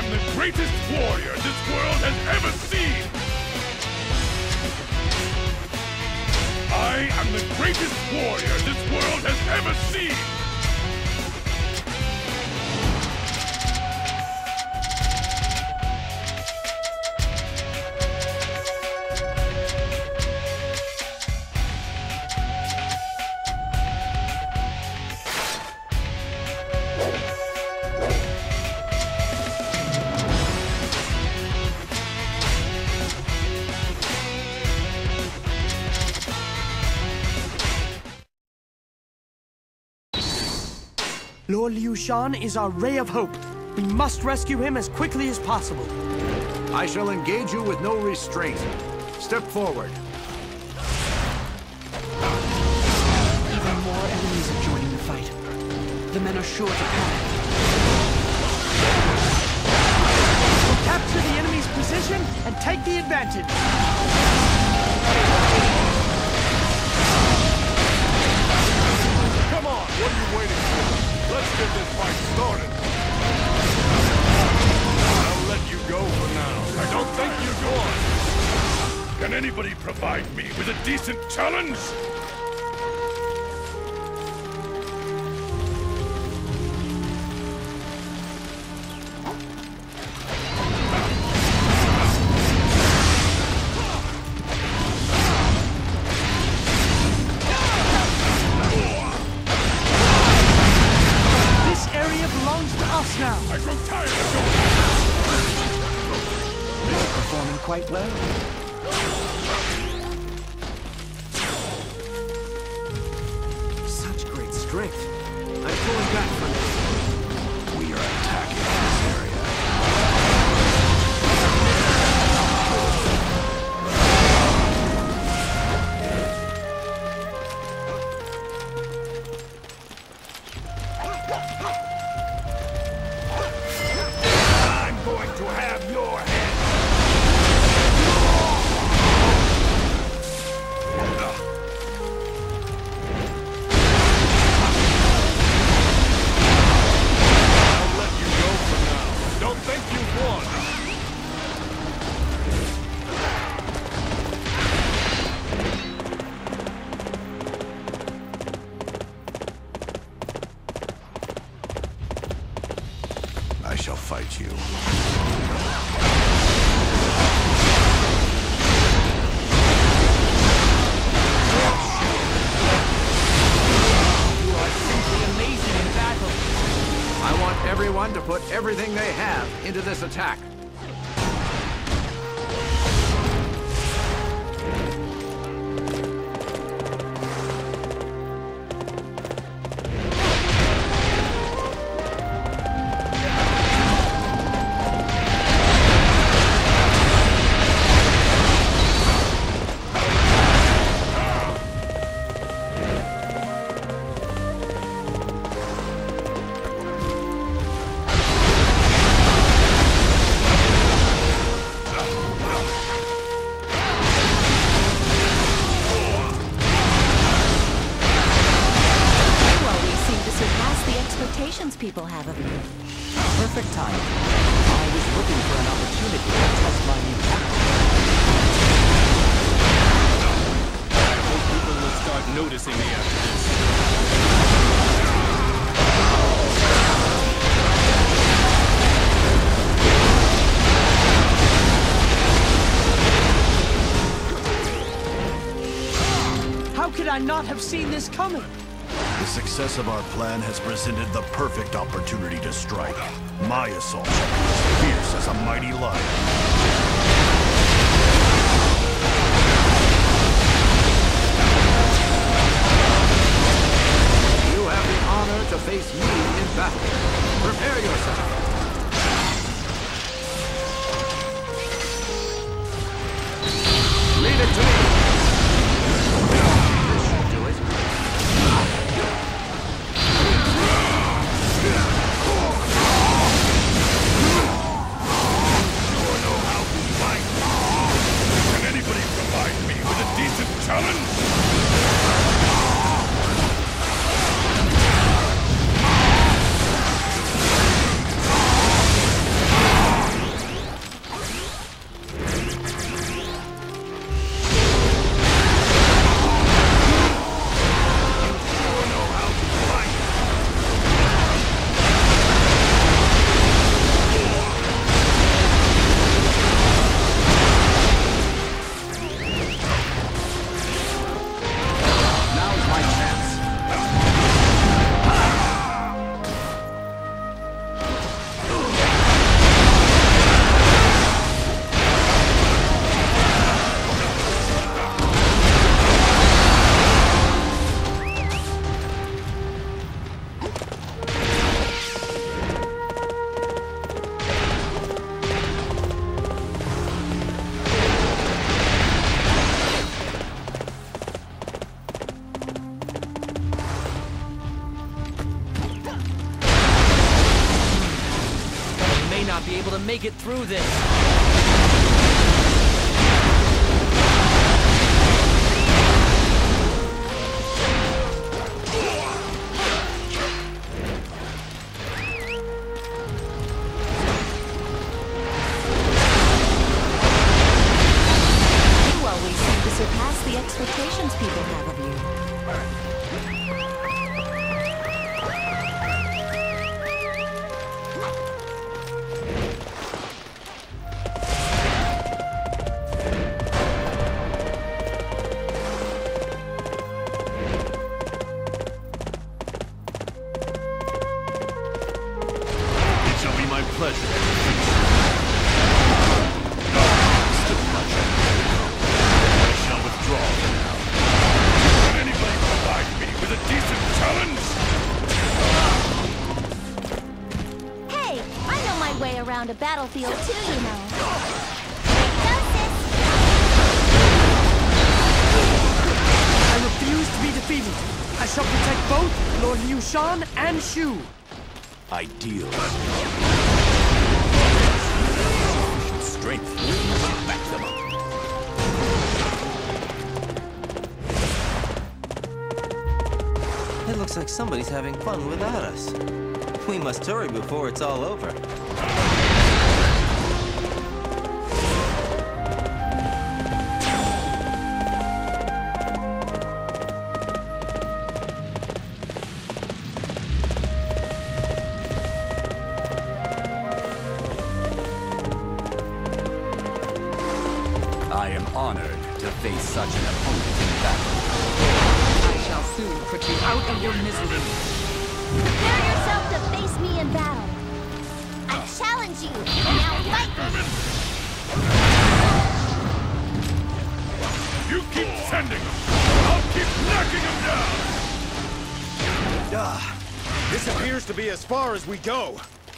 am the greatest warrior this world has ever seen! I am the greatest warrior this world has ever seen! Lord Liu Shan is our ray of hope. We must rescue him as quickly as possible. I shall engage you with no restraint. Step forward. Even more enemies are joining the fight. The men are sure to panic. We'll capture the enemy's position and take the advantage. Come on, what are you waiting for? Let's get this fight started! I'll let you go for now. I don't think you go on. Can anybody provide me with a decent challenge? Now. I grow tired of going. You're performing quite well. Such great strength. I'm pulling back from it. We are attacking this area. I shall fight you. You are simply amazing in battle. I want everyone to put everything they have into this attack. People have of me. Perfect time. I was looking for an opportunity to test my new tactics. I hope people will start noticing me after this. How could I not have seen this coming? The success of our plan has presented the perfect opportunity to strike. My assault shall be as fierce as a mighty lion. You have the honor to face me in battle. Prepare yourself. Leave it to me. This should do it. make it through this. You always seem to surpass the expectations people have of you. It shall be my pleasure. Still much. I shall withdraw for now. Can anybody provide me with a decent challenge? Hey, I know my way around a battlefield too, you know. I refuse to be defeated. I shall protect both Lord Liu Shan and Shu. Ideal. Strength. Back them up. It looks like somebody's having fun without us. We must hurry before it's all over. I am honored to face such an opponent in battle. I shall soon put you out of your misery. Prepare yourself to face me in battle. I challenge you. Now fight me. You keep sending them. I'll keep knocking them down. This appears to be as far as we go.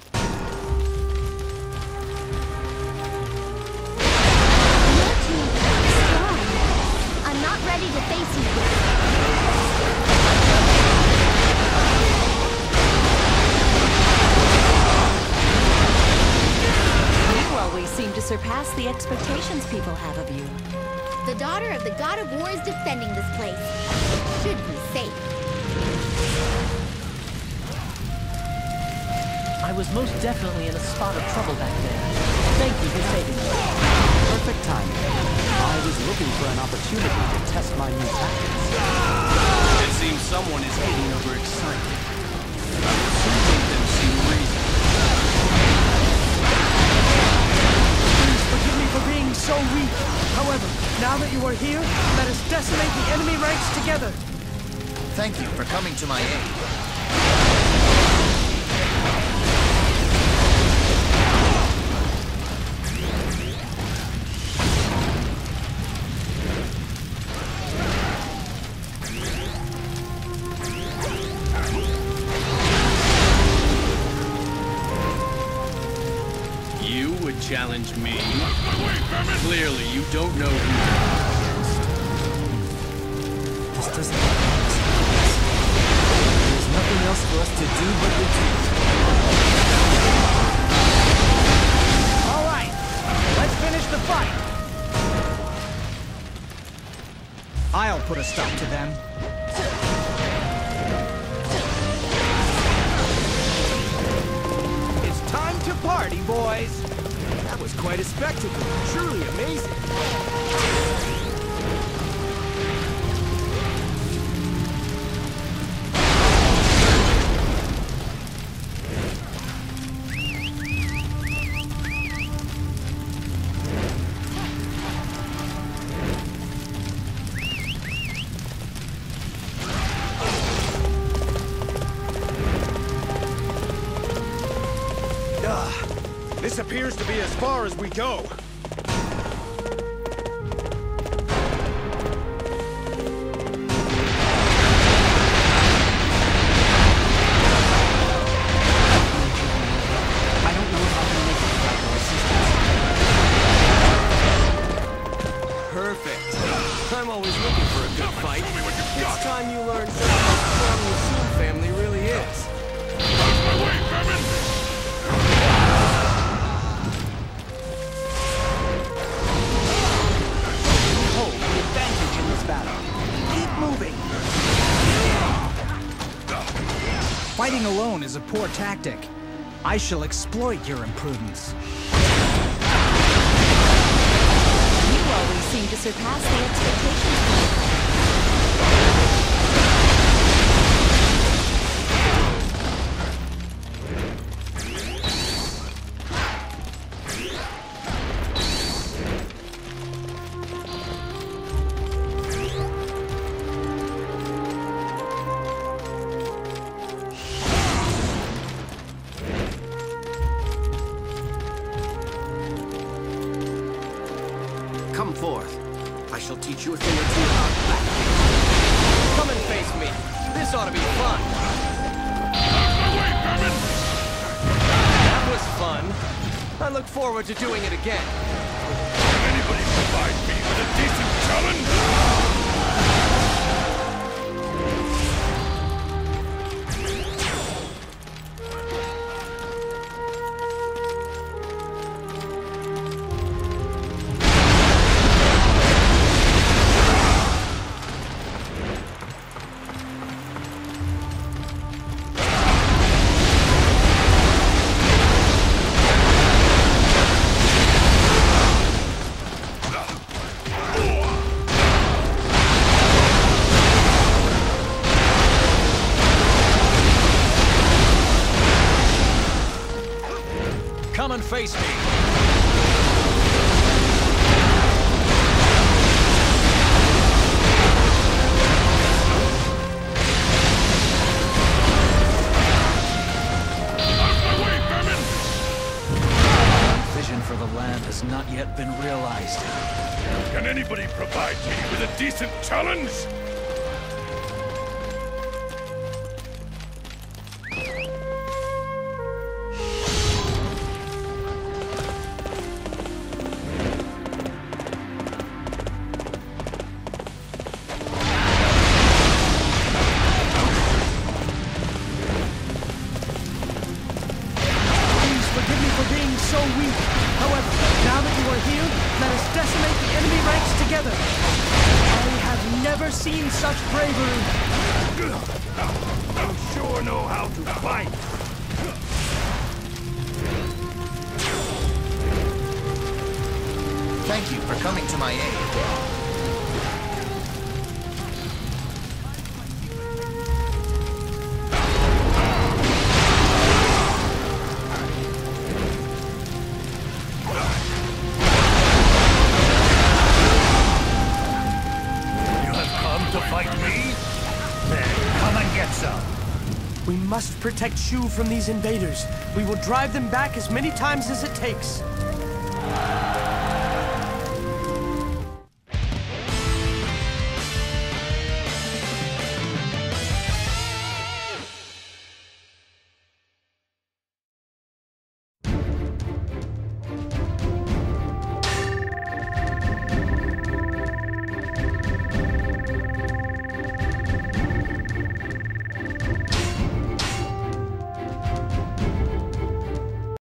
You're too strong. I'm not ready to face you yet. You always seem to surpass the expectations people have of you. The daughter of the God of War is defending this place. Should be safe. I was most definitely in a spot of trouble back there. Thank you for saving me. Perfect timing. I was looking for an opportunity to test my new tactics. It seems someone is getting overexcited. I will soon make them see reason. Please forgive me for being so weak. However, now that you are here, let us decimate the enemy ranks together. Thank you for coming to my aid. You would challenge me? Clearly, you don't know who. This doesn't make sense. There's nothing else for us to do but retreat. All right, let's finish the fight. I'll put a stop to them. It's time to party, boys! That was quite a spectacle. Truly amazing. This appears to be as far as we go. I don't know if I can make it without your assistance. Perfect. I'm always looking for a good fight. It's time you learn just how strong the Sun family really is. is a poor tactic. I shall exploit your imprudence. You always seem to surpass the expectations. Come forth. I shall teach you a thing or two about that. Come and face me. This ought to be fun. That was fun. I look forward to doing it again. Can anybody provide me with a decent challenge? Come and face me. Vision for the land has not yet been realized. Can anybody provide me with a decent challenge? So weak. However, now that you are here, let us decimate the enemy ranks together. I have never seen such bravery. You sure know how to fight. Thank you for coming to my aid. We must protect Shu from these invaders. We will drive them back as many times as it takes.